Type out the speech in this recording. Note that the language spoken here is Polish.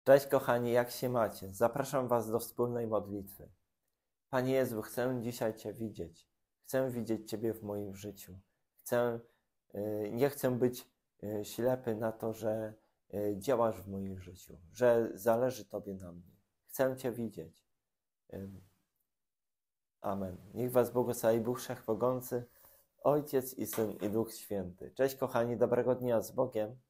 Cześć kochani, jak się macie? Zapraszam Was do wspólnej modlitwy. Panie Jezu, chcę dzisiaj Cię widzieć. Chcę widzieć Ciebie w moim życiu. Nie chcę być ślepy na to, że działasz w moim życiu, że zależy Tobie na mnie. Chcę Cię widzieć. Amen. Niech Was błogosławi Bóg Wszechmogący, Ojciec i Syn i Duch Święty. Cześć kochani, dobrego dnia z Bogiem.